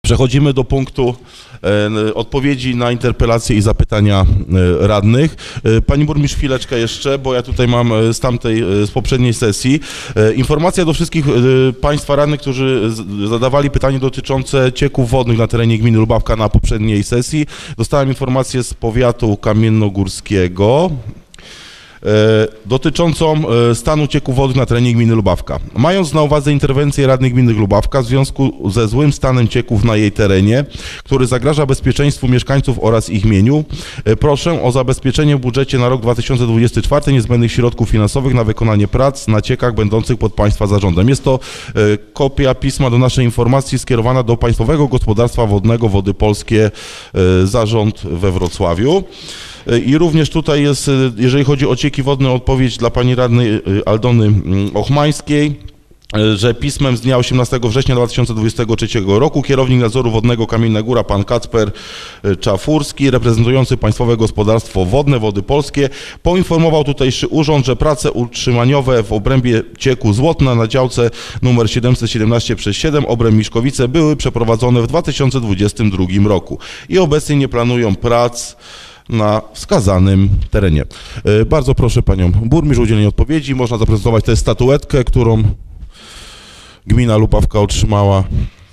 Przechodzimy do punktu odpowiedzi na interpelacje i zapytania radnych. Pani burmistrz, chwileczkę jeszcze, bo ja tutaj mam z poprzedniej sesji. Informacja do wszystkich państwa radnych, którzy zadawali pytanie dotyczące cieków wodnych na terenie gminy Lubawka na poprzedniej sesji. Dostałem informację z powiatu kamiennogórskiego dotyczącą stanu cieków wodnych na terenie gminy Lubawka. Mając na uwadze interwencję radnych gminy Lubawka w związku ze złym stanem cieków na jej terenie, który zagraża bezpieczeństwu mieszkańców oraz ich mieniu, proszę o zabezpieczenie w budżecie na rok 2024 niezbędnych środków finansowych na wykonanie prac na ciekach będących pod państwa zarządem. Jest to kopia pisma do naszej informacji skierowana do Państwowego Gospodarstwa Wodnego Wody Polskie Zarząd we Wrocławiu. I również tutaj jest, jeżeli chodzi o cieki wodne, odpowiedź dla pani radnej Aldony Ochmańskiej, że pismem z dnia 18 września 2023 roku kierownik nadzoru wodnego Kamienna Góra, pan Kacper Czafurski, reprezentujący Państwowe Gospodarstwo Wodne Wody Polskie, poinformował tutejszy urząd, że prace utrzymaniowe w obrębie cieku Złotna na działce nr 717/7 obręb Miszkowice były przeprowadzone w 2022 roku i obecnie nie planują prac na wskazanym terenie. Bardzo proszę panią burmistrz o udzielenie odpowiedzi. Można zaprezentować tę statuetkę, którą gmina Lubawka otrzymała.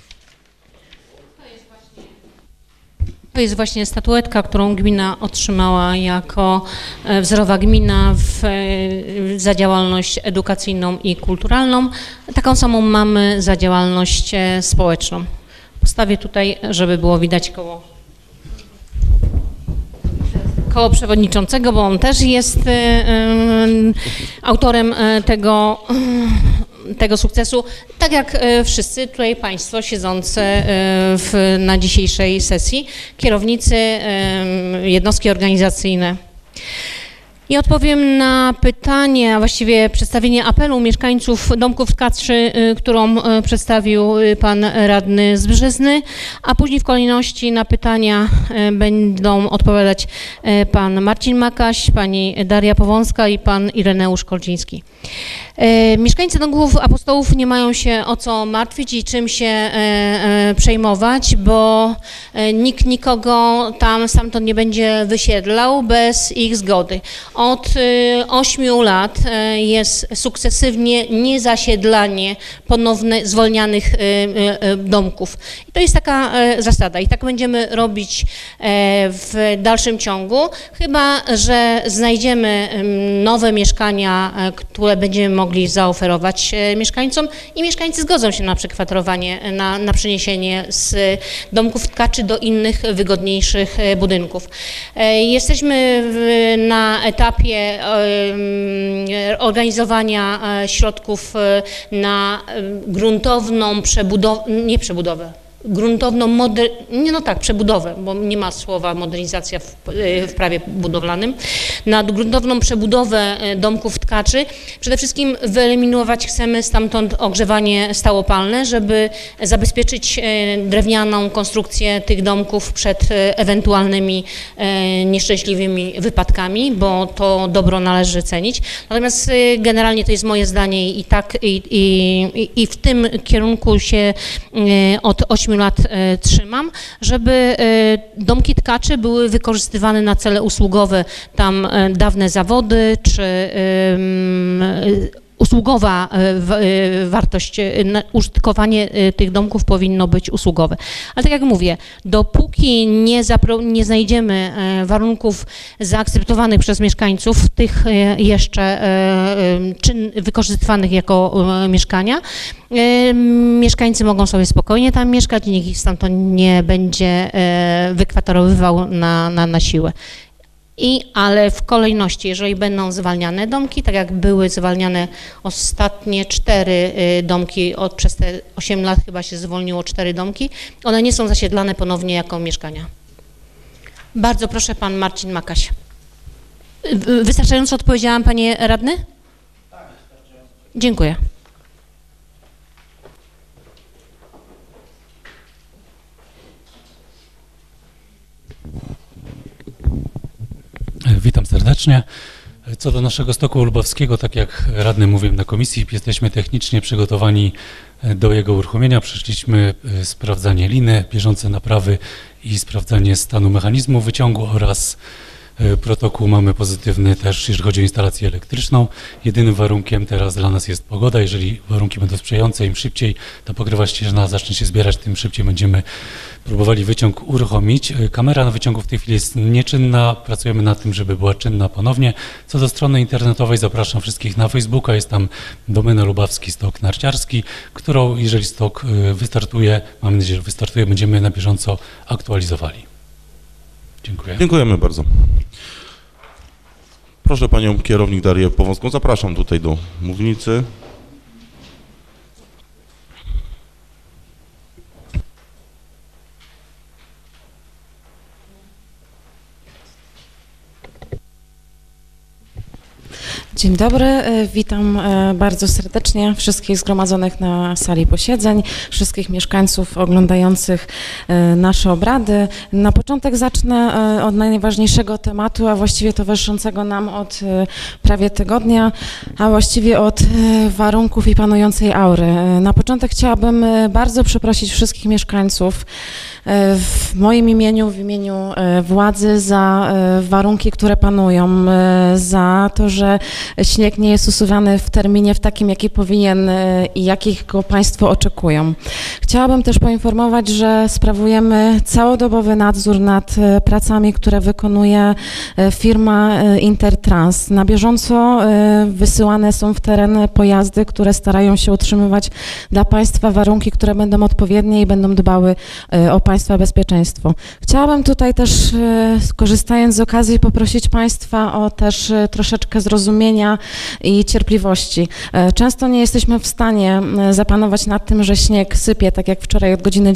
To jest właśnie statuetka, którą gmina otrzymała jako wzorowa gmina za działalność edukacyjną i kulturalną. Taką samą mamy za działalność społeczną. Postawię tutaj, żeby było widać koło przewodniczącego, bo on też jest autorem tego sukcesu, tak jak wszyscy tutaj państwo siedzący na dzisiejszej sesji, kierownicy, jednostki organizacyjne. I odpowiem na pytanie, a właściwie przedstawienie apelu mieszkańców domków tkaczy, którą przedstawił pan radny z Brzezny, a później w kolejności na pytania będą odpowiadać pan Marcin Makaś, pani Daria Powązka i pan Ireneusz Kolczyński. Mieszkańcy domków apostołów nie mają się o co martwić i czym się przejmować, bo nikt nikogo stamtąd nie będzie wysiedlał bez ich zgody. Od 8 lat jest sukcesywnie niezasiedlanie ponowne zwolnianych domków. I to jest taka zasada i tak będziemy robić w dalszym ciągu, chyba że znajdziemy nowe mieszkania, które będziemy mogli zaoferować mieszkańcom i mieszkańcy zgodzą się na przekwaterowanie, na przeniesienie z domków tkaczy do innych, wygodniejszych budynków. Jesteśmy na etapie organizowania środków na gruntowną przebudowę, bo nie ma słowa modernizacja w prawie budowlanym, na gruntowną przebudowę domków tkaczy. Przede wszystkim wyeliminować chcemy stamtąd ogrzewanie stałopalne, żeby zabezpieczyć drewnianą konstrukcję tych domków przed ewentualnymi nieszczęśliwymi wypadkami, bo to dobro należy cenić. Natomiast generalnie to jest moje zdanie i w tym kierunku się od 8 lat trzymam, żeby domki tkaczy były wykorzystywane na cele usługowe, tam dawne zawody czy usługowa wartość, użytkowanie tych domków powinno być usługowe. Ale tak jak mówię, dopóki nie znajdziemy warunków zaakceptowanych przez mieszkańców, tych jeszcze wykorzystywanych jako mieszkania, mieszkańcy mogą sobie spokojnie tam mieszkać, nikt ich stamtąd nie będzie wykwaterowywał na siłę. Ale w kolejności, jeżeli będą zwalniane domki, tak jak były zwalniane ostatnie 4 domki, przez te 8 lat chyba się zwolniło 4 domki, one nie są zasiedlane ponownie jako mieszkania. Bardzo proszę, pan Marcin Makaś. Wystarczająco odpowiedziałam, panie radny? Tak, wystarczająco. Dziękuję. Witam serdecznie. Co do naszego stoku lubawskiego, tak jak radny mówił na komisji, jesteśmy technicznie przygotowani Do jego uruchomienia przeszliśmy sprawdzanie liny, bieżące naprawy i sprawdzanie stanu mechanizmu wyciągu oraz protokół mamy pozytywny też, jeżeli chodzi o instalację elektryczną. Jedynym warunkiem teraz dla nas jest pogoda. Jeżeli warunki będą sprzyjające, im szybciej ta pokrywa ścieżna zacznie się zbierać, tym szybciej będziemy próbowali wyciąg uruchomić. Kamera na wyciągu w tej chwili jest nieczynna. Pracujemy nad tym, żeby była czynna ponownie. Co do strony internetowej, zapraszam wszystkich na Facebooka. Jest tam domena Lubawski Stok Narciarski, którą, jeżeli stok wystartuje, mam nadzieję, że wystartuje, będziemy na bieżąco aktualizowali. Dziękuję. Dziękujemy bardzo. Proszę panią kierownik Darię Powązką, zapraszam tutaj do mównicy. Dzień dobry, witam bardzo serdecznie wszystkich zgromadzonych na sali posiedzeń, wszystkich mieszkańców oglądających nasze obrady. Na początek zacznę od najważniejszego tematu, a właściwie towarzyszącego nam od prawie tygodnia, a właściwie od warunków i panującej aury. Na początek chciałabym bardzo przeprosić wszystkich mieszkańców w moim imieniu, w imieniu władzy za warunki, które panują, za to, że śnieg nie jest usuwany w terminie w takim, jaki powinien i jakiego Państwo oczekują. Chciałabym też poinformować, że sprawujemy całodobowy nadzór nad pracami, które wykonuje firma Intertrans. Na bieżąco wysyłane są w teren pojazdy, które starają się utrzymywać dla Państwa warunki, które będą odpowiednie i będą dbały o Państwa bezpieczeństwo. Chciałabym tutaj też, korzystając z okazji, poprosić Państwa o też troszeczkę zrozumienia i cierpliwości. Często nie jesteśmy w stanie zapanować nad tym, że śnieg sypie, tak jak wczoraj od godziny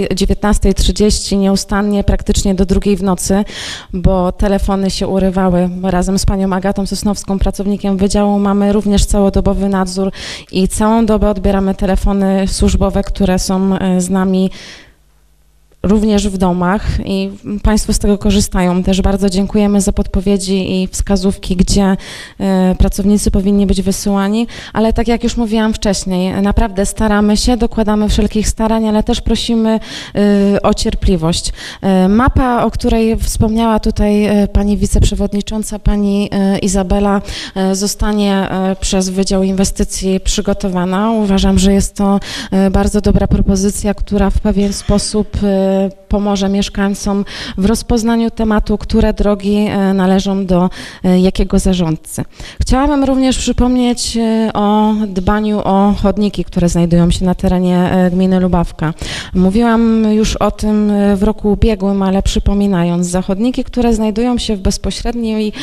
19:30 nieustannie, praktycznie do 2:00 w nocy, bo telefony się urywały. Razem z panią Agatą Sosnowską, pracownikiem wydziału, mamy również całodobowy nadzór i całą dobę odbieramy telefony służbowe, które są z nami również w domach i Państwo z tego korzystają. Też bardzo dziękujemy za podpowiedzi i wskazówki, gdzie pracownicy powinni być wysyłani, ale tak jak już mówiłam wcześniej, naprawdę staramy się, dokładamy wszelkich starań, ale też prosimy o cierpliwość. Mapa, o której wspomniała tutaj pani wiceprzewodnicząca, pani Izabela, zostanie przez Wydział Inwestycji przygotowana. Uważam, że jest to bardzo dobra propozycja, która w pewien sposób pomoże mieszkańcom w rozpoznaniu tematu, które drogi należą do jakiego zarządcy. Chciałabym również przypomnieć o dbaniu o chodniki, które znajdują się na terenie gminy Lubawka. Mówiłam już o tym w roku ubiegłym, ale przypominając, za chodniki, które znajdują się w bezpośredniej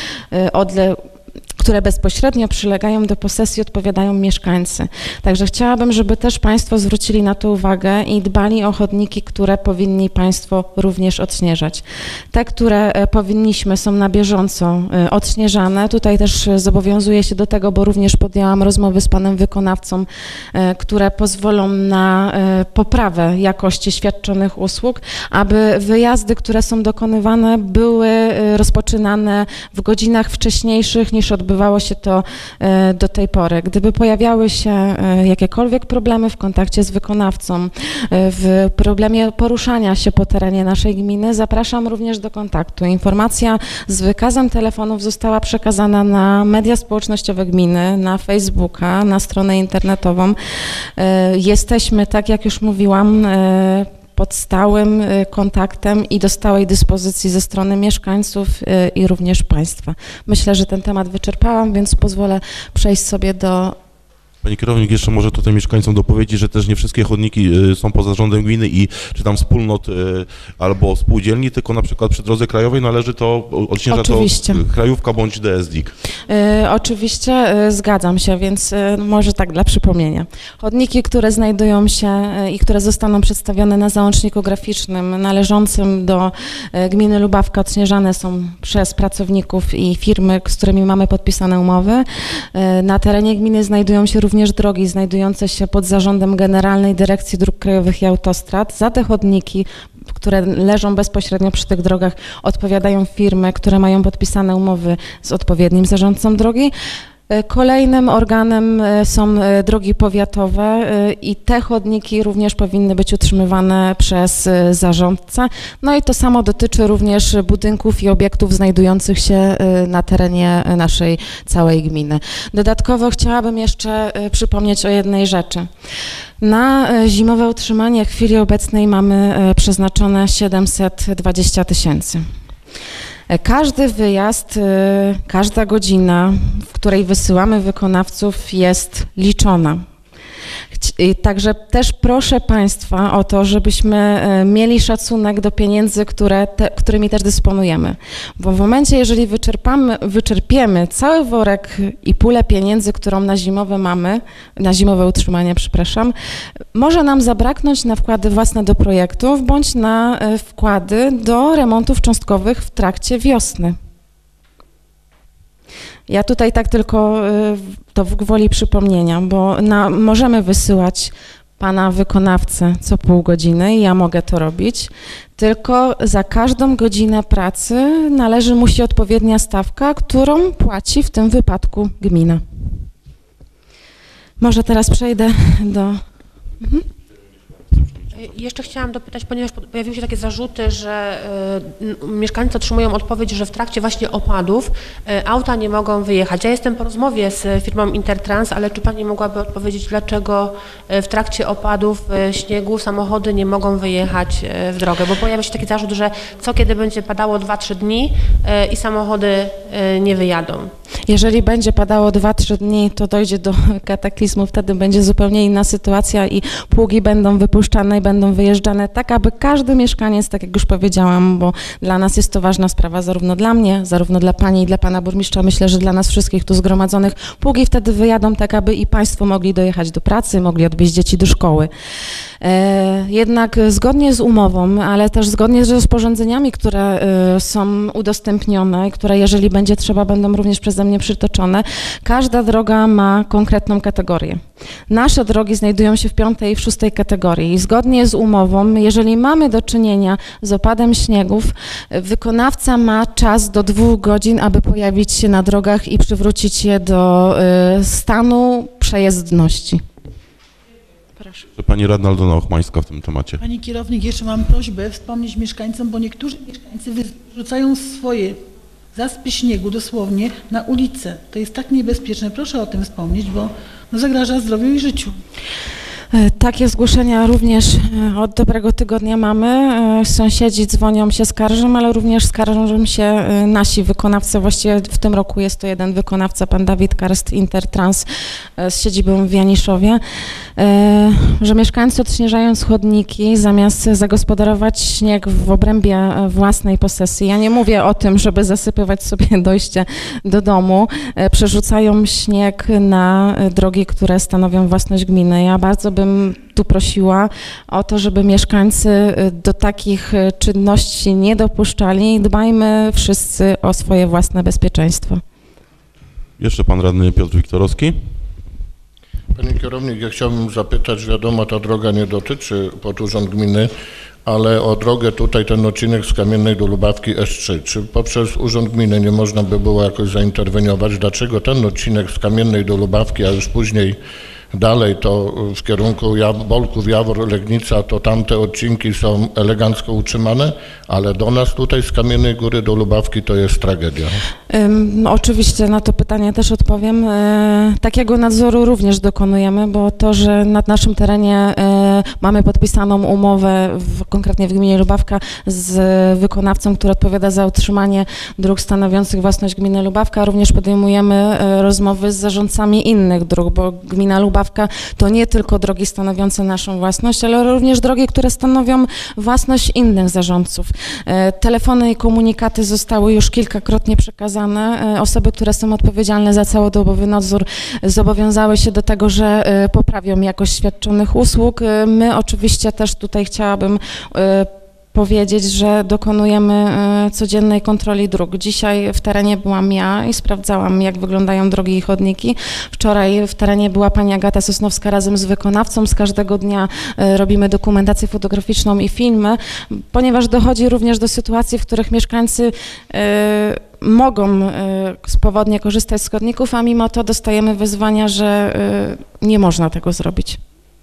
które bezpośrednio przylegają do posesji, odpowiadają mieszkańcy. Także chciałabym, żeby też Państwo zwrócili na to uwagę i dbali o chodniki, które powinni Państwo również odśnieżać. Te, które powinniśmy, są na bieżąco odśnieżane. Tutaj też zobowiązuję się do tego, bo również podjęłam rozmowy z panem wykonawcą, które pozwolą na poprawę jakości świadczonych usług, aby wyjazdy, które są dokonywane, były rozpoczynane w godzinach wcześniejszych niż odbywało się to do tej pory. Gdyby pojawiały się jakiekolwiek problemy w kontakcie z wykonawcą, w problemie poruszania się po terenie naszej gminy, zapraszam również do kontaktu. Informacja z wykazem telefonów została przekazana na media społecznościowe gminy, na Facebooka, na stronę internetową. Jesteśmy, tak jak już mówiłam, pod stałym kontaktem i do stałej dyspozycji ze strony mieszkańców i również Państwa. Myślę, że ten temat wyczerpałam, więc pozwolę przejść sobie do... Pani kierownik jeszcze może tutaj mieszkańcom dopowiedzieć, że też nie wszystkie chodniki są poza zarządem gminy i czy tam wspólnot albo spółdzielni, tylko na przykład przy drodze krajowej należy to, odśnieża to krajówka bądź DSDIG. Oczywiście zgadzam się, więc może tak dla przypomnienia. Chodniki, które znajdują się i które zostaną przedstawione na załączniku graficznym należącym do gminy Lubawka, odśnieżane są przez pracowników i firmy, z którymi mamy podpisane umowy. Na terenie gminy znajdują się również drogi znajdujące się pod zarządem Generalnej Dyrekcji Dróg Krajowych i Autostrad. Za te chodniki, które leżą bezpośrednio przy tych drogach, odpowiadają firmy, które mają podpisane umowy z odpowiednim zarządcą drogi. Kolejnym organem są drogi powiatowe i te chodniki również powinny być utrzymywane przez zarządcę. No i to samo dotyczy również budynków i obiektów znajdujących się na terenie naszej całej gminy. Dodatkowo chciałabym jeszcze przypomnieć o jednej rzeczy. Na zimowe utrzymanie w chwili obecnej mamy przeznaczone 720 000. Każdy wyjazd, każda godzina, w której wysyłamy wykonawców, jest liczona. Także też proszę Państwa o to, żebyśmy mieli szacunek do pieniędzy, którymi też dysponujemy. Bo w momencie, jeżeli wyczerpiemy cały worek i pulę pieniędzy, którą na zimowe mamy, na zimowe utrzymanie, przepraszam, może nam zabraknąć na wkłady własne do projektów, bądź na wkłady do remontów cząstkowych w trakcie wiosny. Ja tutaj tak tylko to gwoli przypomnienia, bo możemy wysyłać pana wykonawcę co pół godziny i ja mogę to robić, tylko za każdą godzinę pracy należy mu się odpowiednia stawka, którą płaci w tym wypadku gmina. Może teraz przejdę do... Jeszcze chciałam dopytać, ponieważ pojawiły się takie zarzuty, że mieszkańcy otrzymują odpowiedź, że w trakcie właśnie opadów auta nie mogą wyjechać. Ja jestem po rozmowie z firmą Intertrans, ale czy Pani mogłaby odpowiedzieć, dlaczego w trakcie opadów śniegu samochody nie mogą wyjechać w drogę? Bo pojawia się taki zarzut, że co kiedy będzie padało 2-3 dni i samochody nie wyjadą. Jeżeli będzie padało 2-3 dni, to dojdzie do kataklizmu, wtedy będzie zupełnie inna sytuacja i pługi będą wypuszczane i będą wyjeżdżane tak, aby każdy mieszkaniec, tak jak już powiedziałam, bo dla nas jest to ważna sprawa, zarówno dla mnie, zarówno dla Pani i dla Pana Burmistrza, myślę, że dla nas wszystkich tu zgromadzonych, pługi wtedy wyjadą tak, aby i Państwo mogli dojechać do pracy, mogli odwieźć dzieci do szkoły. Jednak zgodnie z umową, ale też zgodnie z rozporządzeniami, które są udostępnione, które jeżeli będzie trzeba, będą również przeze mnie przytoczone, każda droga ma konkretną kategorię. Nasze drogi znajdują się w 5. i w 6. kategorii i zgodnie z umową, jeżeli mamy do czynienia z opadem śniegów, wykonawca ma czas do 2 godzin, aby pojawić się na drogach i przywrócić je do stanu przejezdności. Proszę. Pani radna Aldona Ochmańska w tym temacie. Pani kierownik, jeszcze mam prośbę wspomnieć mieszkańcom, bo niektórzy mieszkańcy wyrzucają swoje zaspy śniegu dosłownie na ulicę. To jest tak niebezpieczne. Proszę o tym wspomnieć, bo zagraża zdrowiu i życiu. Takie zgłoszenia również od dobrego tygodnia mamy. Sąsiedzi dzwonią się, skarżą, ale również skarżą się nasi wykonawcy. Właściwie w tym roku jest to jeden wykonawca, pan Dawid Karst, Intertrans z siedzibą w Janiszowie, że mieszkańcy odśnieżając chodniki, zamiast zagospodarować śnieg w obrębie własnej posesji, ja nie mówię o tym, żeby zasypywać sobie dojście do domu, przerzucają śnieg na drogi, które stanowią własność gminy. Ja bardzo bym tu prosiła o to, żeby mieszkańcy do takich czynności nie dopuszczali i dbajmy wszyscy o swoje własne bezpieczeństwo. Jeszcze pan radny Piotr Wiktorowski. Panie kierownik, ja chciałbym zapytać, wiadomo, ta droga nie dotyczy pod urząd gminy, ale o drogę tutaj, ten odcinek z Kamiennej do Lubawki S3. Czy poprzez urząd gminy nie można by było jakoś zainterweniować? Dlaczego ten odcinek z Kamiennej do Lubawki, a już później dalej to w kierunku Bolków, Jawor, Legnica, to tamte odcinki są elegancko utrzymane, ale do nas tutaj z Kamiennej Góry do Lubawki to jest tragedia. Oczywiście na to pytanie też odpowiem. Takiego nadzoru również dokonujemy, bo to, że na naszym terenie mamy podpisaną umowę, konkretnie w gminie Lubawka, z wykonawcą, który odpowiada za utrzymanie dróg stanowiących własność gminy Lubawka, również podejmujemy rozmowy z zarządcami innych dróg, bo gmina Lubawka to nie tylko drogi stanowiące naszą własność, ale również drogi, które stanowią własność innych zarządców. Telefony i komunikaty zostały już kilkakrotnie przekazane. Osoby, które są odpowiedzialne za całodobowy nadzór, zobowiązały się do tego, że poprawią jakość świadczonych usług. My oczywiście też tutaj chciałabym powiedzieć, że dokonujemy codziennej kontroli dróg. Dzisiaj w terenie byłam ja i sprawdzałam, jak wyglądają drogi i chodniki. Wczoraj w terenie była pani Agata Sosnowska razem z wykonawcą. Z każdego dnia robimy dokumentację fotograficzną i filmy, ponieważ dochodzi również do sytuacji, w których mieszkańcy mogą swobodnie korzystać z chodników, a mimo to dostajemy wezwania, że nie można tego zrobić.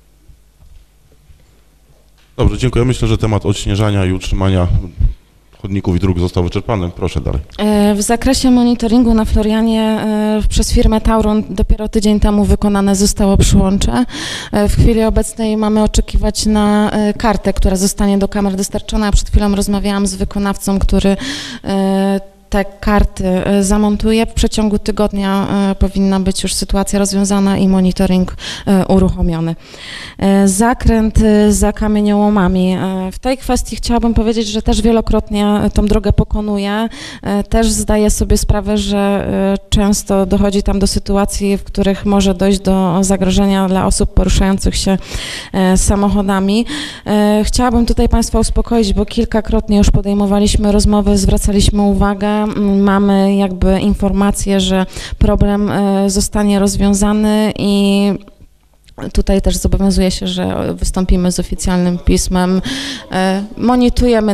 Dobrze, dziękuję. Myślę, że temat odśnieżania i utrzymania chodników i dróg został wyczerpany. Proszę dalej. W zakresie monitoringu na Florianie przez firmę Tauron dopiero tydzień temu wykonane zostało przyłącze. W chwili obecnej mamy oczekiwać na kartę, która zostanie do kamer dostarczona. Przed chwilą rozmawiałam z wykonawcą, który te karty zamontuje. W przeciągu tygodnia powinna być już sytuacja rozwiązana i monitoring uruchomiony. Zakręt za kamieniołomami. W tej kwestii chciałabym powiedzieć, że też wielokrotnie tą drogę pokonuję. Też zdaję sobie sprawę, że często dochodzi tam do sytuacji, w których może dojść do zagrożenia dla osób poruszających się samochodami. Chciałabym tutaj Państwa uspokoić, bo kilkakrotnie już podejmowaliśmy rozmowy, zwracaliśmy uwagę. Mamy jakby informację, że problem zostanie rozwiązany i tutaj też zobowiązuję się, że wystąpimy z oficjalnym pismem. Monitorujemy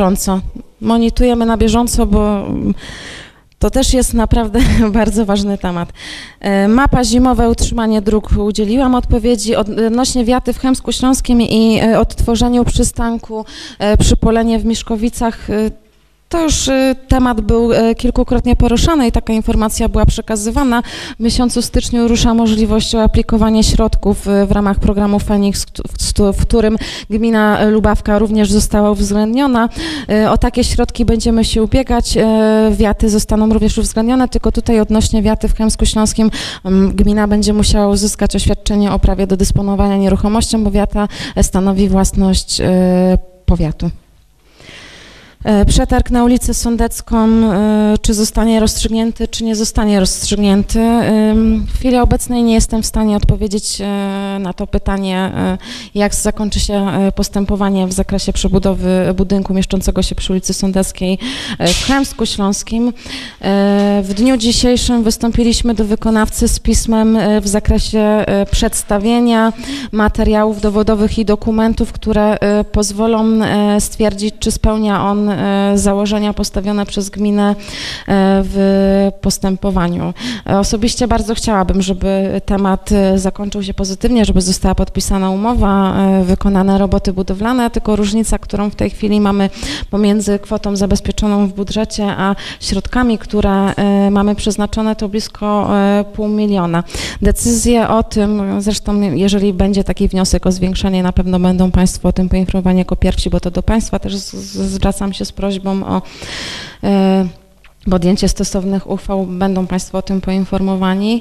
na bieżąco, bo to też jest naprawdę bardzo ważny temat. Mapa zimowe, utrzymanie dróg. Udzieliłam odpowiedzi odnośnie wiaty w Chełmsku Śląskim i odtworzeniu przystanku Przypolenie w Miszkowicach. To już temat był kilkukrotnie poruszany i taka informacja była przekazywana. W miesiącu styczniu rusza możliwość aplikowania środków w ramach programu Feniks, w którym gmina Lubawka również została uwzględniona. O takie środki będziemy się ubiegać. Wiaty zostaną również uwzględnione, tylko tutaj odnośnie wiaty w Chełmsku Śląskim gmina będzie musiała uzyskać oświadczenie o prawie do dysponowania nieruchomością, bo wiata stanowi własność powiatu. Przetarg na ulicę Sądecką, czy zostanie rozstrzygnięty, czy nie zostanie rozstrzygnięty. W chwili obecnej nie jestem w stanie odpowiedzieć na to pytanie, jak zakończy się postępowanie w zakresie przebudowy budynku mieszczącego się przy ulicy Sądeckiej w Chełmsku Śląskim. W dniu dzisiejszym wystąpiliśmy do wykonawcy z pismem w zakresie przedstawienia materiałów dowodowych i dokumentów, które pozwolą stwierdzić, czy spełnia on założenia postawione przez gminę w postępowaniu. Osobiście bardzo chciałabym, żeby temat zakończył się pozytywnie, żeby została podpisana umowa, wykonane roboty budowlane, tylko różnica, którą w tej chwili mamy pomiędzy kwotą zabezpieczoną w budżecie, a środkami, które mamy przeznaczone, to blisko 500 000. Decyzje o tym, zresztą jeżeli będzie taki wniosek o zwiększenie, na pewno będą Państwo o tym poinformowani jako pierwsi, bo to do Państwa też zwracam się z prośbą o podjęcie stosownych uchwał, będą Państwo o tym poinformowani.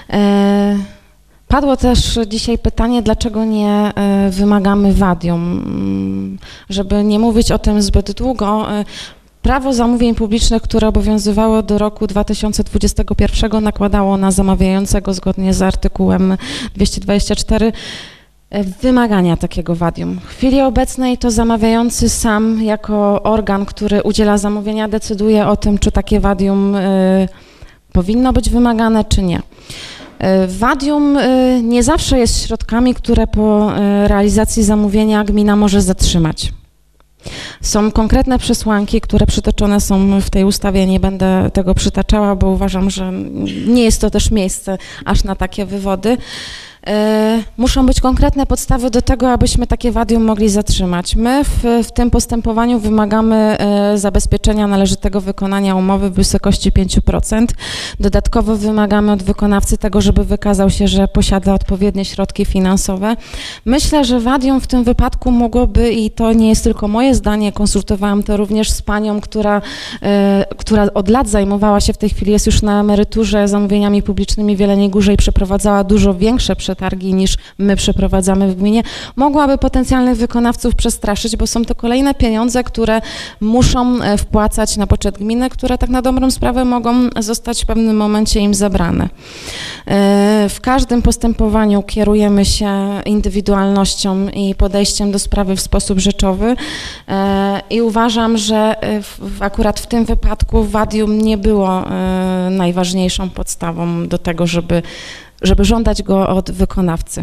Padło też dzisiaj pytanie, dlaczego nie wymagamy wadium. Żeby nie mówić o tym zbyt długo, Prawo zamówień publicznych, które obowiązywało do roku 2021, nakładało na zamawiającego zgodnie z artykułem 224 wymagania takiego wadium. W chwili obecnej to zamawiający sam jako organ, który udziela zamówienia, decyduje o tym, czy takie wadium powinno być wymagane, czy nie. Wadium nie zawsze jest środkami, które po realizacji zamówienia gmina może zatrzymać. Są konkretne przesłanki, które przytoczone są w tej ustawie, nie będę tego przytaczała, bo uważam, że nie jest to też miejsce aż na takie wywody. Muszą być konkretne podstawy do tego, abyśmy takie wadium mogli zatrzymać. My w tym postępowaniu wymagamy zabezpieczenia należytego wykonania umowy w wysokości 5%. Dodatkowo wymagamy od wykonawcy tego, żeby wykazał się, że posiada odpowiednie środki finansowe. Myślę, że wadium w tym wypadku mogłoby, i to nie jest tylko moje zdanie, konsultowałam to również z panią, która od lat zajmowała się, w tej chwili jest już na emeryturze, zamówieniami publicznymi w Jeleniej Górze i przeprowadzała dużo większe przetargi niż my przeprowadzamy w gminie, mogłaby potencjalnych wykonawców przestraszyć, bo są to kolejne pieniądze, które muszą wpłacać na poczet gminy, które tak na dobrą sprawę mogą zostać w pewnym momencie im zabrane. W każdym postępowaniu kierujemy się indywidualnością i podejściem do sprawy w sposób rzeczowy i uważam, że akurat w tym wypadku wadium nie było najważniejszą podstawą do tego, żeby żądać go od wykonawcy.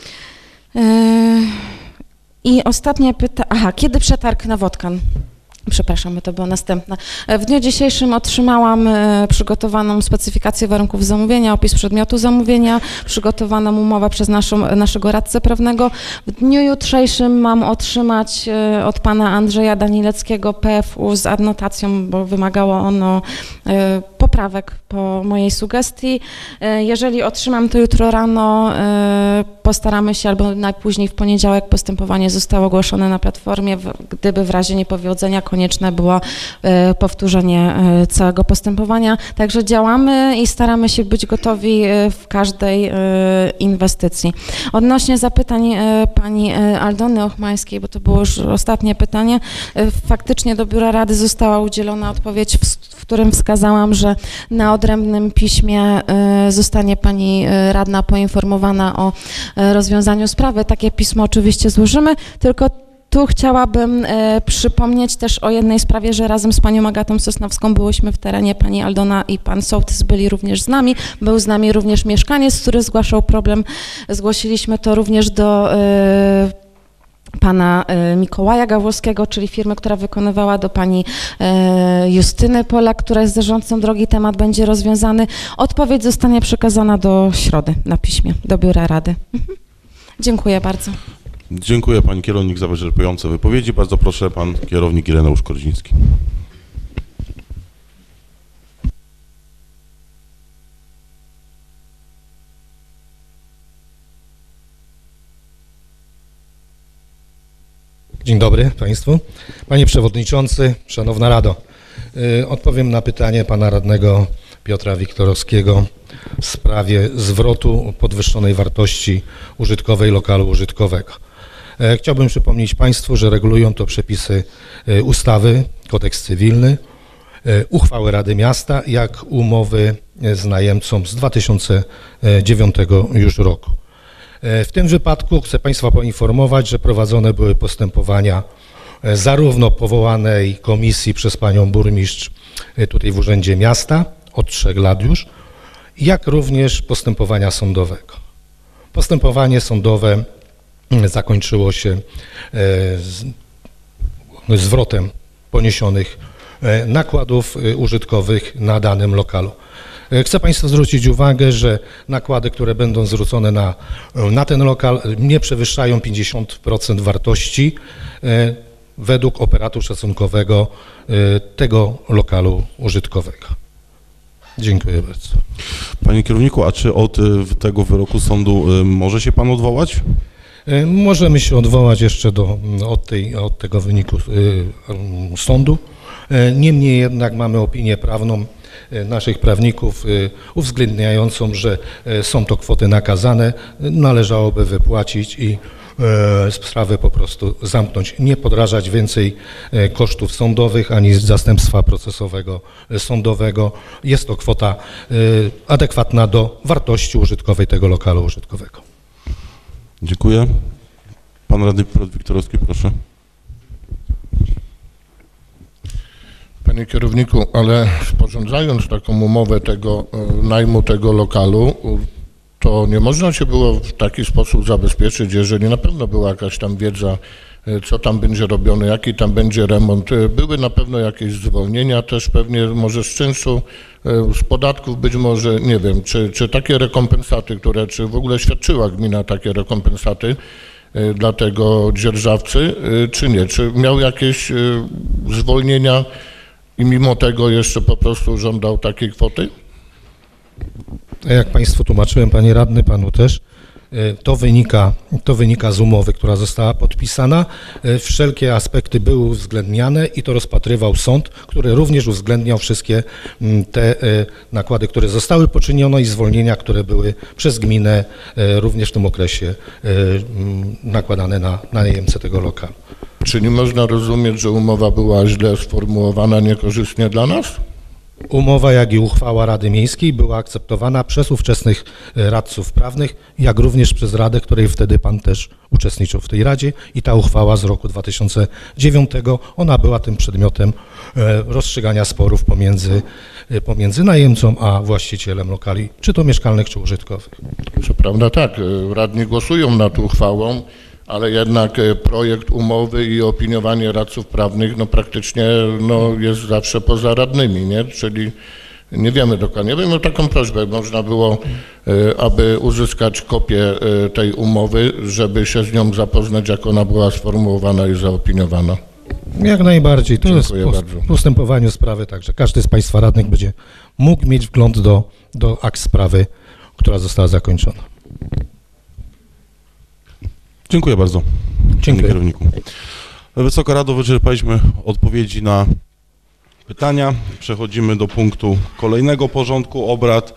I ostatnie pytanie, kiedy przetarg na Wotkan? Przepraszam, bo to było następne. W dniu dzisiejszym otrzymałam przygotowaną specyfikację warunków zamówienia, opis przedmiotu zamówienia, przygotowaną umowę przez naszego radcę prawnego. W dniu jutrzejszym mam otrzymać od pana Andrzeja Danileckiego PFU z adnotacją, bo wymagało ono poprawek po mojej sugestii. Jeżeli otrzymam to jutro rano, postaramy się, albo najpóźniej w poniedziałek postępowanie zostało ogłoszone na platformie. Gdyby w razie niepowodzenia konieczne było powtórzenie całego postępowania. Także działamy i staramy się być gotowi w każdej inwestycji. Odnośnie zapytań pani Aldony Ochmańskiej, bo to było już ostatnie pytanie, faktycznie do Biura Rady została udzielona odpowiedź, w którym wskazałam, że na odrębnym piśmie zostanie pani radna poinformowana o rozwiązaniu sprawy. Takie pismo oczywiście złożymy, tylko tu chciałabym przypomnieć też o jednej sprawie, że razem z panią Agatą Sosnowską byłyśmy w terenie, pani Aldona i pan Sołtys byli również z nami, był z nami również mieszkaniec, który zgłaszał problem. Zgłosiliśmy to również do pana Mikołaja Gawłowskiego, czyli firmy, która wykonywała, do pani Justyny Polak, która jest zarządcą drogi. Temat będzie rozwiązany. Odpowiedź zostanie przekazana do środy na piśmie, do Biura Rady. Dziękuję bardzo. Dziękuję pani kierownik za wyczerpujące wypowiedzi. Bardzo proszę pan kierownik Ireneusz Kordziński. Dzień dobry Państwu. Panie Przewodniczący, Szanowna Rado, odpowiem na pytanie pana radnego Piotra Wiktorowskiego w sprawie zwrotu podwyższonej wartości użytkowej lokalu użytkowego. Chciałbym przypomnieć Państwu, że regulują to przepisy ustawy, kodeks cywilny, uchwały Rady Miasta, jak umowy z najemcą z 2009 już roku. W tym wypadku chcę Państwa poinformować, że prowadzone były postępowania zarówno powołanej komisji przez panią burmistrz tutaj w Urzędzie Miasta od 3 lat już, jak również postępowania sądowego. Postępowanie sądowe zakończyło się zwrotem poniesionych nakładów użytkowych na danym lokalu. Chcę Państwu zwrócić uwagę, że nakłady, które będą zwrócone na ten lokal, nie przewyższają 50% wartości według operatu szacunkowego tego lokalu użytkowego. Dziękuję bardzo. Panie kierowniku, a czy od tego wyroku sądu może się pan odwołać? Możemy się odwołać jeszcze od tego wyniku sądu. Niemniej jednak mamy opinię prawną naszych prawników uwzględniającą, że są to kwoty nakazane, należałoby wypłacić i sprawę po prostu zamknąć, nie podrażać więcej kosztów sądowych ani zastępstwa procesowego sądowego. Jest to kwota adekwatna do wartości użytkowej tego lokalu użytkowego. Dziękuję. Pan radny Piotr Wiktorowski, proszę. Panie kierowniku, ale sporządzając taką umowę najmu tego lokalu, to nie można się było w taki sposób zabezpieczyć, jeżeli na pewno była jakaś tam wiedza, co tam będzie robione, jaki tam będzie remont. Były na pewno jakieś zwolnienia też pewnie może z czynszu, z podatków być może, nie wiem, czy takie rekompensaty, czy w ogóle świadczyła gmina takie rekompensaty dla tego dzierżawcy, czy nie? Czy miał jakieś zwolnienia i mimo tego jeszcze po prostu żądał takiej kwoty? Jak Państwu tłumaczyłem, Panie Radny, Panu też, To wynika z umowy, która została podpisana. Wszelkie aspekty były uwzględniane i to rozpatrywał sąd, który również uwzględniał wszystkie te nakłady, które zostały poczynione i zwolnienia, które były przez gminę również w tym okresie nakładane na najemcę tego lokalu. Czyli można rozumieć, że umowa była źle sformułowana, niekorzystnie dla nas? Umowa, jak i uchwała Rady Miejskiej była akceptowana przez ówczesnych radców prawnych, jak również przez Radę, której wtedy pan też uczestniczył w tej Radzie i ta uchwała z roku 2009, ona była tym przedmiotem rozstrzygania sporów pomiędzy najemcą a właścicielem lokali, czy to mieszkalnych, czy użytkowych. Co prawda tak, radni głosują nad uchwałą, ale jednak projekt umowy i opiniowanie radców prawnych praktycznie jest zawsze poza radnymi, nie? Czyli nie wiemy dokładnie. Ja bym miał taką prośbę, można było, aby uzyskać kopię tej umowy, żeby się z nią zapoznać, jak ona była sformułowana i zaopiniowana. Jak najbardziej. To jest bardzo. w postępowaniu sprawy, także każdy z Państwa radnych będzie mógł mieć wgląd do akt sprawy, która została zakończona. Dziękuję bardzo. Dziękuję. Panie kierowniku. Wysoka Rado, wyczerpaliśmy odpowiedzi na pytania. Przechodzimy do punktu kolejnego porządku obrad.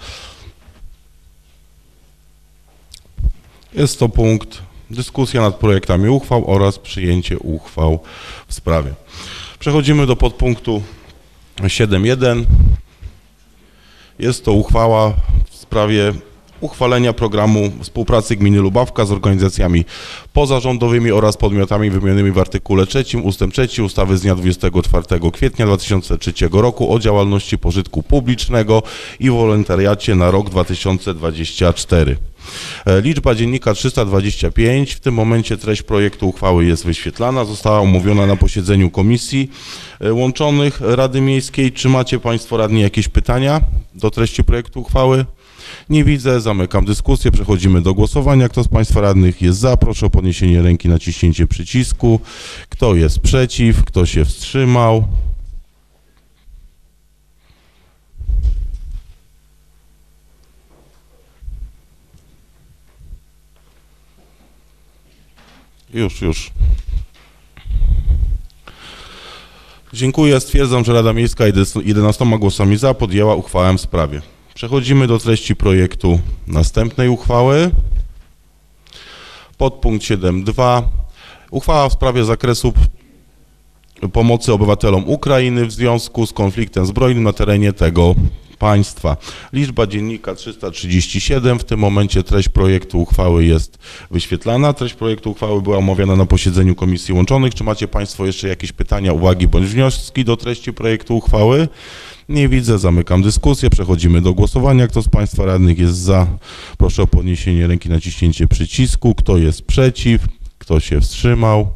Jest to punkt dyskusja nad projektami uchwał oraz przyjęcie uchwał w sprawie. Przechodzimy do podpunktu 7.1. Jest to uchwała w sprawie uchwalenia programu współpracy gminy Lubawka z organizacjami pozarządowymi oraz podmiotami wymienionymi w artykule 3 ust. 3 ustawy z dnia 24 kwietnia 2003 roku o działalności pożytku publicznego i wolontariacie na rok 2024. Liczba dziennika 325, w tym momencie treść projektu uchwały jest wyświetlana, została omówiona na posiedzeniu komisji łączonych Rady Miejskiej. Czy macie Państwo radni jakieś pytania do treści projektu uchwały? Nie widzę, zamykam dyskusję, przechodzimy do głosowania. Kto z Państwa radnych jest za, proszę o podniesienie ręki, naciśnięcie przycisku. Kto jest przeciw, kto się wstrzymał? Już. Dziękuję. Stwierdzam, że Rada Miejska 11 głosami za podjęła uchwałę w sprawie. Przechodzimy do treści projektu następnej uchwały. Podpunkt 7.2. Uchwała w sprawie zakresu pomocy obywatelom Ukrainy w związku z konfliktem zbrojnym na terenie tego państwa. Liczba dziennika 337. W tym momencie treść projektu uchwały jest wyświetlana. Treść projektu uchwały była omawiana na posiedzeniu Komisji Łączonych. Czy macie Państwo jeszcze jakieś pytania, uwagi bądź wnioski do treści projektu uchwały? Nie widzę, zamykam dyskusję, przechodzimy do głosowania. Kto z Państwa radnych jest za, proszę o podniesienie ręki, naciśnięcie przycisku. Kto jest przeciw, kto się wstrzymał?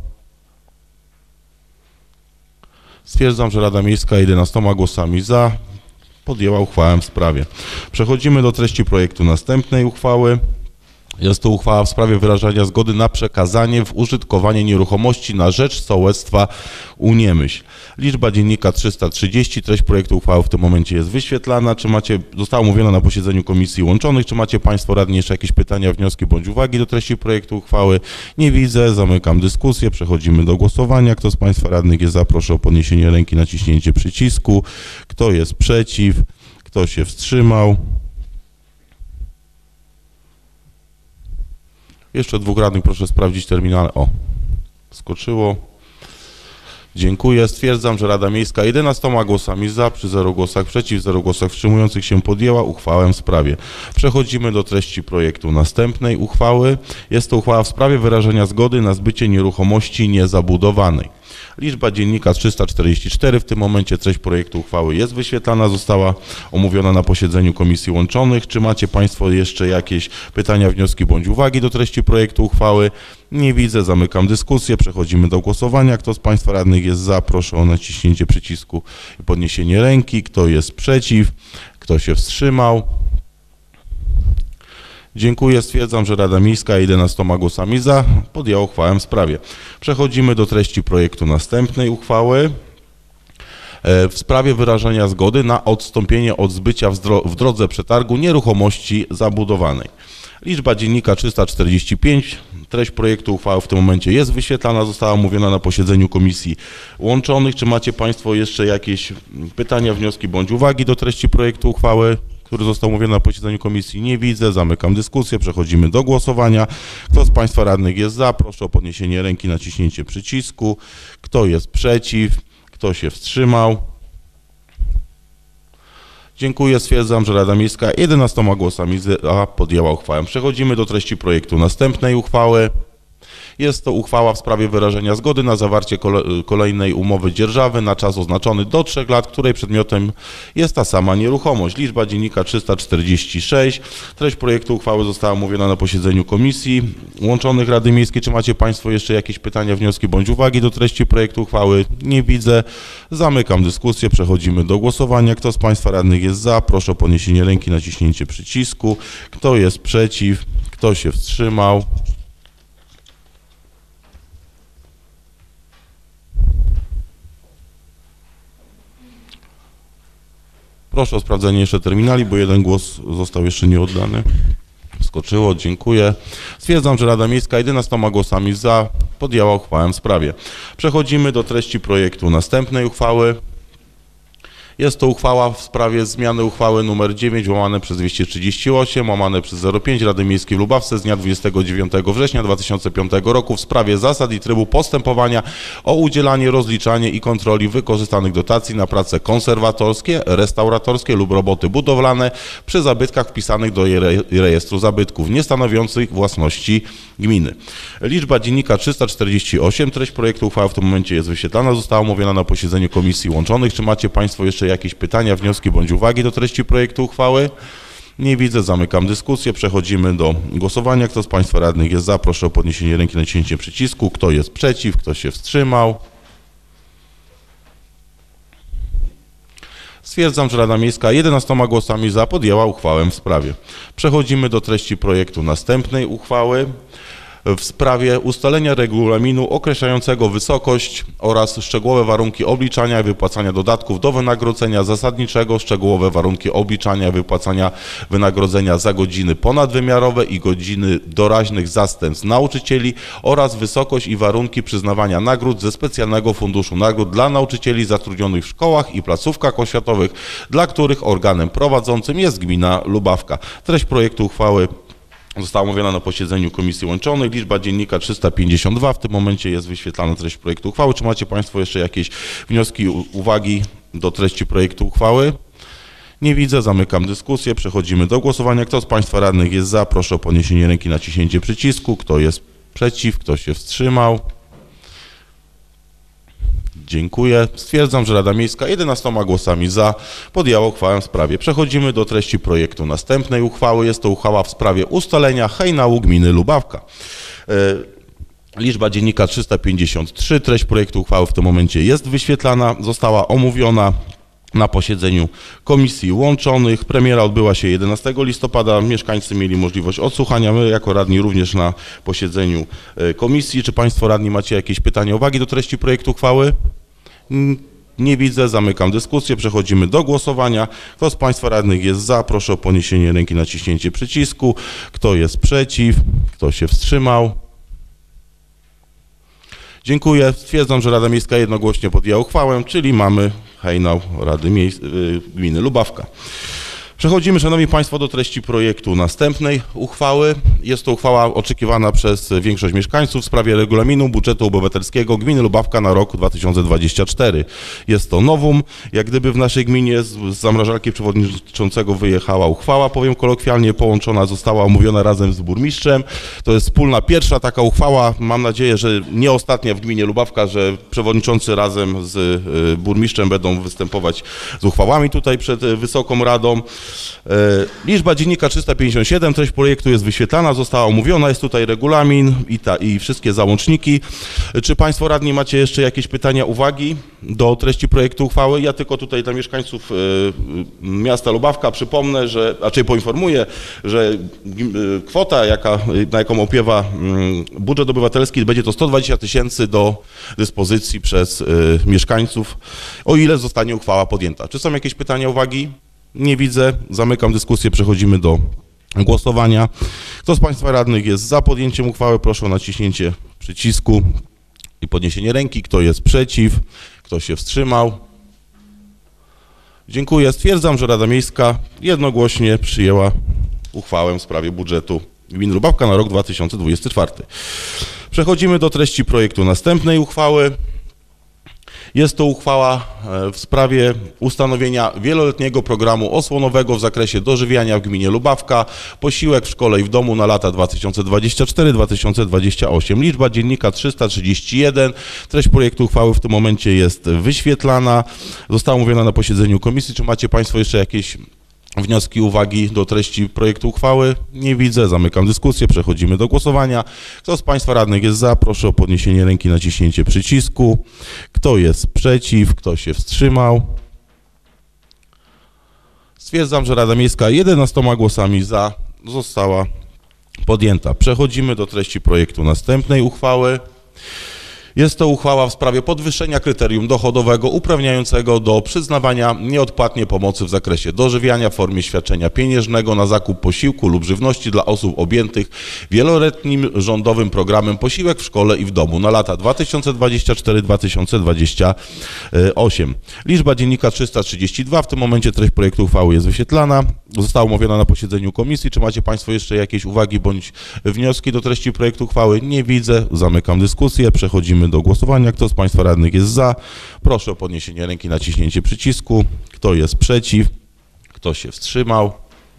Stwierdzam, że Rada Miejska 11 głosami za podjęła uchwałę w sprawie. Przechodzimy do treści projektu następnej uchwały. Jest to uchwała w sprawie wyrażania zgody na przekazanie w użytkowanie nieruchomości na rzecz sołectwa Uniemyśl. Liczba dziennika 330, treść projektu uchwały w tym momencie jest wyświetlana. Została omówiona na posiedzeniu Komisji Łączonych. Czy macie Państwo radni jeszcze jakieś pytania, wnioski bądź uwagi do treści projektu uchwały? Nie widzę, zamykam dyskusję, przechodzimy do głosowania. Kto z Państwa radnych jest za, proszę o podniesienie ręki, naciśnięcie przycisku. Kto jest przeciw? Kto się wstrzymał? Jeszcze dwóch radnych, proszę sprawdzić terminale. O, skoczyło. Dziękuję. Stwierdzam, że Rada Miejska 11 głosami za, przy 0 głosach przeciw, 0 głosach wstrzymujących się podjęła uchwałę w sprawie. Przechodzimy do treści projektu następnej uchwały. Jest to uchwała w sprawie wyrażenia zgody na zbycie nieruchomości niezabudowanej. Liczba dziennika 344, w tym momencie treść projektu uchwały jest wyświetlana, została omówiona na posiedzeniu Komisji Łączonych. Czy macie Państwo jeszcze jakieś pytania, wnioski bądź uwagi do treści projektu uchwały? Nie widzę, zamykam dyskusję, przechodzimy do głosowania. Kto z Państwa radnych jest za, proszę o naciśnięcie przycisku i podniesienie ręki. Kto jest przeciw? Kto się wstrzymał? Dziękuję. Stwierdzam, że Rada Miejska 11 głosami za podjęła uchwałę w sprawie. Przechodzimy do treści projektu następnej uchwały w sprawie wyrażenia zgody na odstąpienie od zbycia w drodze przetargu nieruchomości zabudowanej. Liczba dziennika 345. Treść projektu uchwały w tym momencie jest wyświetlana, została omówiona na posiedzeniu komisji łączonych. Czy macie Państwo jeszcze jakieś pytania, wnioski bądź uwagi do treści projektu uchwały, który został omówiony na posiedzeniu komisji? Nie widzę, zamykam dyskusję, przechodzimy do głosowania. Kto z Państwa radnych jest za, proszę o podniesienie ręki, naciśnięcie przycisku. Kto jest przeciw? Kto się wstrzymał? Dziękuję. Stwierdzam, że Rada Miejska 11 głosami za podjęła uchwałę. Przechodzimy do treści projektu następnej uchwały. Jest to uchwała w sprawie wyrażenia zgody na zawarcie kolejnej umowy dzierżawy na czas oznaczony do 3 lat, której przedmiotem jest ta sama nieruchomość. Liczba dziennika 346. Treść projektu uchwały została omówiona na posiedzeniu komisji łączonych Rady Miejskiej. Czy macie Państwo jeszcze jakieś pytania, wnioski bądź uwagi do treści projektu uchwały? Nie widzę. Zamykam dyskusję. Przechodzimy do głosowania. Kto z Państwa radnych jest za? Proszę o podniesienie ręki, naciśnięcie przycisku. Kto jest przeciw? Kto się wstrzymał? Proszę o sprawdzenie jeszcze terminali, bo jeden głos został jeszcze nieoddany. Wskoczyło, dziękuję. Stwierdzam, że Rada Miejska 11 głosami za podjęła uchwałę w sprawie. Przechodzimy do treści projektu następnej uchwały. Jest to uchwała w sprawie zmiany uchwały nr 9 łamane przez 238 łamane przez 05 Rady Miejskiej w Lubawce z dnia 29 września 2005 roku w sprawie zasad i trybu postępowania o udzielanie, rozliczanie i kontroli wykorzystanych dotacji na prace konserwatorskie, restauratorskie lub roboty budowlane przy zabytkach wpisanych do rejestru zabytków niestanowiących własności gminy. Liczba dziennika 348. Treść projektu uchwały w tym momencie jest wyświetlana. Została omówiona na posiedzeniu komisji łączonych. Czy macie Państwo jeszcze jakieś pytania, wnioski bądź uwagi do treści projektu uchwały? Nie widzę, zamykam dyskusję. Przechodzimy do głosowania. Kto z Państwa radnych jest za? Proszę o podniesienie ręki, naciśnięcie przycisku. Kto jest przeciw? Kto się wstrzymał? Stwierdzam, że Rada Miejska 11 głosami za podjęła uchwałę w sprawie. Przechodzimy do treści projektu następnej uchwały w sprawie ustalenia regulaminu określającego wysokość oraz szczegółowe warunki obliczania i wypłacania dodatków do wynagrodzenia zasadniczego, szczegółowe warunki obliczania i wypłacania wynagrodzenia za godziny ponadwymiarowe i godziny doraźnych zastępstw nauczycieli oraz wysokość i warunki przyznawania nagród ze specjalnego funduszu nagród dla nauczycieli zatrudnionych w szkołach i placówkach oświatowych, dla których organem prowadzącym jest gmina Lubawka. Treść projektu uchwały została omówiona na posiedzeniu komisji łączonej. Liczba dziennika 352. W tym momencie jest wyświetlana treść projektu uchwały. Czy macie Państwo jeszcze jakieś wnioski, uwagi do treści projektu uchwały? Nie widzę. Zamykam dyskusję. Przechodzimy do głosowania. Kto z Państwa radnych jest za? Proszę o podniesienie ręki, naciśnięcie przycisku. Kto jest przeciw? Kto się wstrzymał? Dziękuję. Stwierdzam, że Rada Miejska 11 głosami za podjęła uchwałę w sprawie. Przechodzimy do treści projektu następnej uchwały. Jest to uchwała w sprawie ustalenia hejnału gminy Lubawka. Liczba dziennika 353. Treść projektu uchwały w tym momencie jest wyświetlana. Została omówiona na posiedzeniu komisji łączonych. Premiera odbyła się 11 listopada. Mieszkańcy mieli możliwość odsłuchania. My jako radni również na posiedzeniu komisji. Czy Państwo radni macie jakieś pytania, uwagi do treści projektu uchwały? Nie widzę. Zamykam dyskusję. Przechodzimy do głosowania. Kto z Państwa radnych jest za? Proszę o podniesienie ręki, naciśnięcie przycisku. Kto jest przeciw? Kto się wstrzymał? Dziękuję. Stwierdzam, że Rada Miejska jednogłośnie podjęła uchwałę, czyli mamy hejnał Rady Gminy Lubawka. Przechodzimy, Szanowni Państwo, do treści projektu następnej uchwały. Jest to uchwała oczekiwana przez większość mieszkańców w sprawie regulaminu budżetu obywatelskiego gminy Lubawka na rok 2024. Jest to nowum. Jak gdyby w naszej gminie z zamrażarki przewodniczącego wyjechała uchwała, powiem kolokwialnie, połączona została, omówiona razem z burmistrzem. To jest wspólna pierwsza taka uchwała. Mam nadzieję, że nie ostatnia w gminie Lubawka, że przewodniczący razem z burmistrzem będą występować z uchwałami tutaj przed Wysoką Radą. Liczba dziennika 357, treść projektu jest wyświetlana, została omówiona, jest tutaj regulamin i wszystkie załączniki. Czy Państwo radni macie jeszcze jakieś pytania, uwagi do treści projektu uchwały? Ja tylko tutaj dla mieszkańców miasta Lubawka przypomnę, raczej poinformuję, że kwota, na jaką opiewa budżet obywatelski, będzie to 120 000 do dyspozycji przez mieszkańców, o ile zostanie uchwała podjęta. Czy są jakieś pytania, uwagi? Nie widzę. Zamykam dyskusję. Przechodzimy do głosowania. Kto z Państwa radnych jest za podjęciem uchwały, proszę o naciśnięcie przycisku i podniesienie ręki. Kto jest przeciw? Kto się wstrzymał? Dziękuję. Stwierdzam, że Rada Miejska jednogłośnie przyjęła uchwałę w sprawie budżetu gminy Lubawka na rok 2024. Przechodzimy do treści projektu następnej uchwały. Jest to uchwała w sprawie ustanowienia wieloletniego programu osłonowego w zakresie dożywiania w gminie Lubawka, posiłek w szkole i w domu na lata 2024-2028. Liczba dziennika 331. Treść projektu uchwały w tym momencie jest wyświetlana. Została omówiona na posiedzeniu komisji. Czy macie Państwo jeszcze jakieś wnioski, uwagi do treści projektu uchwały? Nie widzę. Zamykam dyskusję. Przechodzimy do głosowania. Kto z Państwa radnych jest za? Proszę o podniesienie ręki, naciśnięcie przycisku. Kto jest przeciw? Kto się wstrzymał? Stwierdzam, że Rada Miejska 11 głosami za została podjęta. Przechodzimy do treści projektu następnej uchwały. Jest to uchwała w sprawie podwyższenia kryterium dochodowego uprawniającego do przyznawania nieodpłatnie pomocy w zakresie dożywiania w formie świadczenia pieniężnego na zakup posiłku lub żywności dla osób objętych wieloletnim rządowym programem Posiłek w szkole i w domu na lata 2024-2028. Liczba dziennika 332. W tym momencie treść projektu uchwały jest wyświetlana. Została omówiona na posiedzeniu komisji. Czy macie Państwo jeszcze jakieś uwagi bądź wnioski do treści projektu uchwały? Nie widzę. Zamykam dyskusję. Przechodzimy do głosowania. Kto z Państwa radnych jest za? Proszę o podniesienie ręki, naciśnięcie przycisku. Kto jest przeciw? Kto się wstrzymał?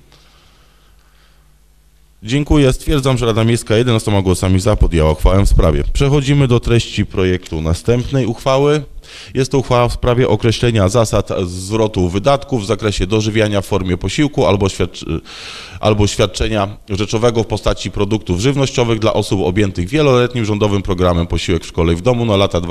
Dziękuję. Stwierdzam, że Rada Miejska 11 głosami za podjęła uchwałę w sprawie. Przechodzimy do treści projektu następnej uchwały. Jest to uchwała w sprawie określenia zasad zwrotu wydatków w zakresie dożywiania w formie posiłku albo świadczenia rzeczowego w postaci produktów żywnościowych dla osób objętych wieloletnim rządowym programem Posiłek w szkole i w domu na lata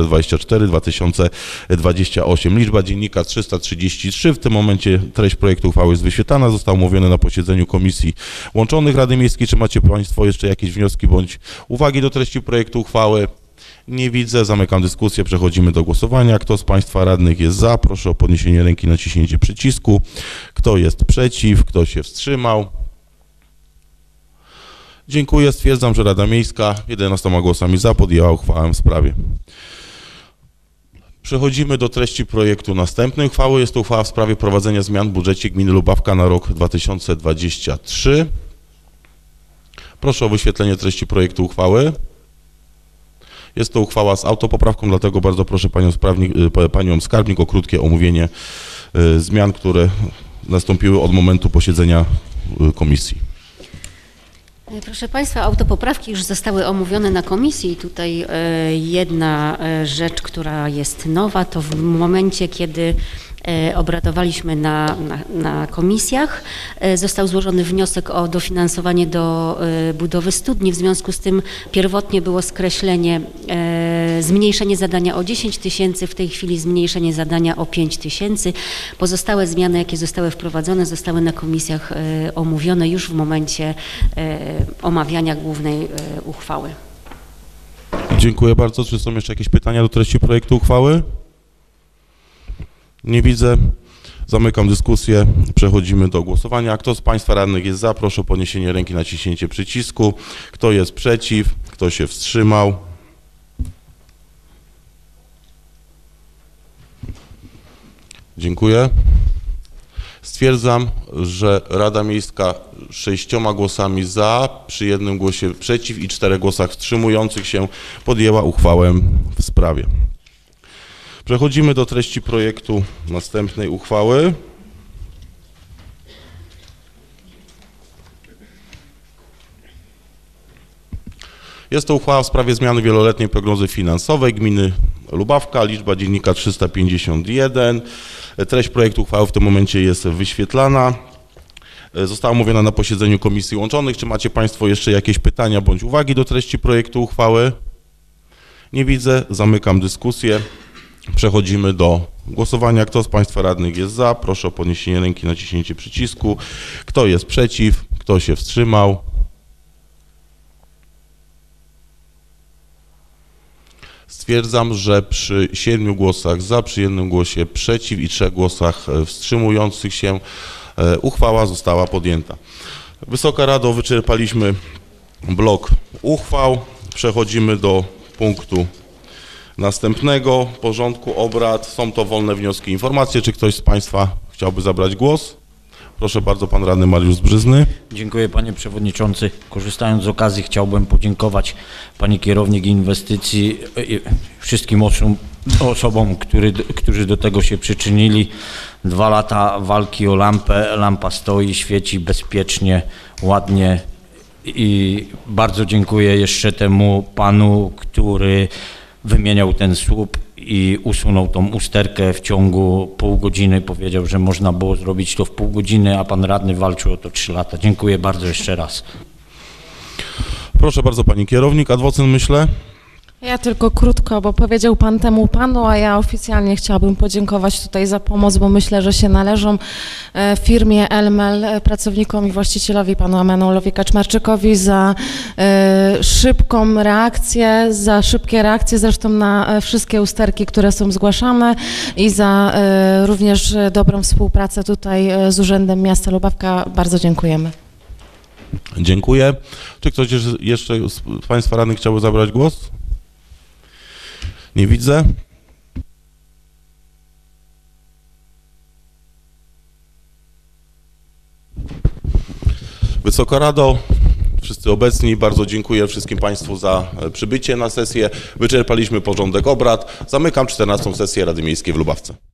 2024-2028. Liczba dziennika 333. W tym momencie treść projektu uchwały jest wyświetlana. Został omówiony na posiedzeniu Komisji Łączonych Rady Miejskiej. Czy macie Państwo jeszcze jakieś wnioski bądź uwagi do treści projektu uchwały? Nie widzę. Zamykam dyskusję. Przechodzimy do głosowania. Kto z Państwa radnych jest za? Proszę o podniesienie ręki, naciśnięcie przycisku. Kto jest przeciw? Kto się wstrzymał? Dziękuję. Stwierdzam, że Rada Miejska 11 głosami za podjęła uchwałę w sprawie. Przechodzimy do treści projektu następnej uchwały. Jest to uchwała w sprawie wprowadzenia zmian w budżecie gminy Lubawka na rok 2023. Proszę o wyświetlenie treści projektu uchwały. Jest to uchwała z autopoprawką, dlatego bardzo proszę panią skarbnik o krótkie omówienie zmian, które nastąpiły od momentu posiedzenia komisji. Proszę Państwa, autopoprawki już zostały omówione na komisji. Tutaj jedna rzecz, która jest nowa, to w momencie, kiedy obradowaliśmy na komisjach, został złożony wniosek o dofinansowanie do budowy studni. W związku z tym pierwotnie było skreślenie, zmniejszenie zadania o 10 000, w tej chwili zmniejszenie zadania o 5 000. Pozostałe zmiany, jakie zostały wprowadzone, zostały na komisjach omówione już w momencie omawiania głównej uchwały. Dziękuję bardzo. Czy są jeszcze jakieś pytania do treści projektu uchwały? Nie widzę. Zamykam dyskusję. Przechodzimy do głosowania. Kto z Państwa radnych jest za? Proszę o podniesienie ręki, naciśnięcie przycisku. Kto jest przeciw? Kto się wstrzymał? Dziękuję. Stwierdzam, że Rada Miejska 6 głosami za, przy 1 głosie przeciw i 4 głosach wstrzymujących się podjęła uchwałę w sprawie. Przechodzimy do treści projektu następnej uchwały. Jest to uchwała w sprawie zmiany wieloletniej prognozy finansowej gminy Lubawka, liczba dziennika 351. Treść projektu uchwały w tym momencie jest wyświetlana. Została omówiona na posiedzeniu Komisji Łączonych. Czy macie Państwo jeszcze jakieś pytania bądź uwagi do treści projektu uchwały? Nie widzę. Zamykam dyskusję. Przechodzimy do głosowania. Kto z Państwa radnych jest za? Proszę o podniesienie ręki, naciśnięcie przycisku. Kto jest przeciw? Kto się wstrzymał? Stwierdzam, że przy 7 głosach za, przy 1 głosie przeciw i 3 głosach wstrzymujących się uchwała została podjęta. Wysoka Rado, wyczerpaliśmy blok uchwał. Przechodzimy do punktu następnego porządku obrad. Są to wolne wnioski i informacje. Czy ktoś z Państwa chciałby zabrać głos? Proszę bardzo, pan radny Mariusz Zbrzyzny. Dziękuję, panie przewodniczący. Korzystając z okazji chciałbym podziękować pani kierownik inwestycji i wszystkim osobom, którzy do tego się przyczynili. 2 lata walki o lampę. Lampa stoi, świeci bezpiecznie, ładnie i bardzo dziękuję jeszcze temu panu, który wymieniał ten słup i usunął tą usterkę w ciągu pół godziny. Powiedział, że można było zrobić to w pół godziny, a pan radny walczył o to 3 lata. Dziękuję bardzo jeszcze raz. Proszę bardzo, pani kierownik. Adwocen, myślę. Ja tylko krótko, bo powiedział pan temu panu, a ja oficjalnie chciałabym podziękować tutaj za pomoc, bo myślę, że się należą firmie Elmel, pracownikom i właścicielowi panu Emanuelowi Kaczmarczykowi za szybką reakcję, za szybkie reakcje zresztą na wszystkie usterki, które są zgłaszane i za również dobrą współpracę tutaj z Urzędem Miasta Lubawka. Bardzo dziękujemy. Dziękuję. Czy ktoś jeszcze z Państwa radnych chciałby zabrać głos? Nie widzę. Wysoka Rado, wszyscy obecni, bardzo dziękuję wszystkim Państwu za przybycie na sesję. Wyczerpaliśmy porządek obrad. Zamykam 14. sesję Rady Miejskiej w Lubawce.